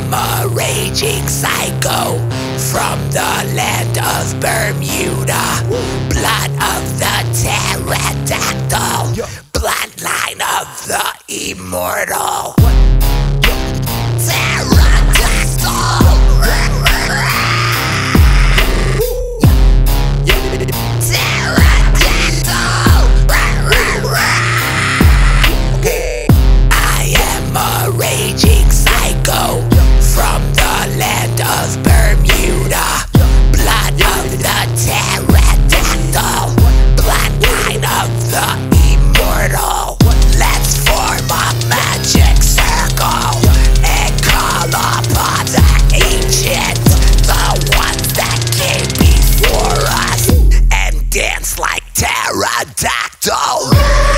am a raging psycho from the land of Bermuda. Blood of the pterodactyl, bloodline of the immortal. Raging psycho from the land of Bermuda. Blood of the pterodactyl, bloodline of the immortal. Let's form a magic circle and call upon the ancient, the ones that came before us, and dance like pterodactyl.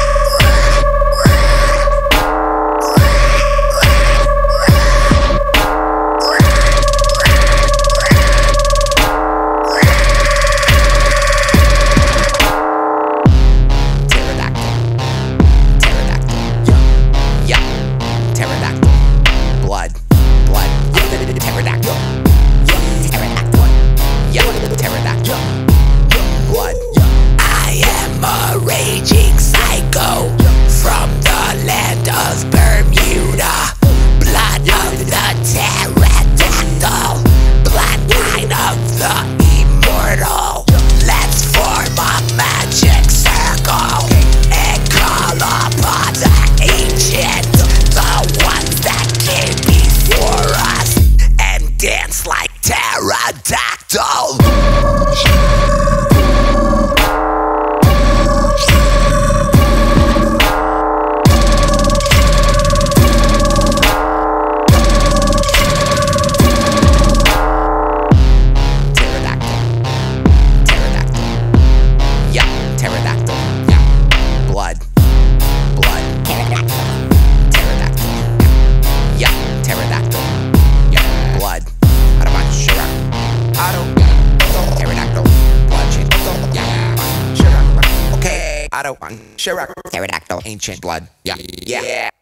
Raging psycho from the land of Bermuda. Blood of the pterodactyl, bloodline of the immortal. Let's form a magic circle and call upon the ancient, the ones that came before us, and dance like pterodactyl. Otto Von Schirach, Pterodactyl, ancient blood. Yeah.